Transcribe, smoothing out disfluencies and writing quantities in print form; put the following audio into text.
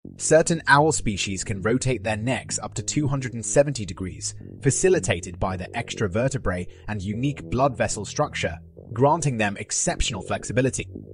Certain owl species can rotate their necks up to 270 degrees, facilitated by their extra vertebrae and unique blood vessel structure, granting them exceptional flexibility.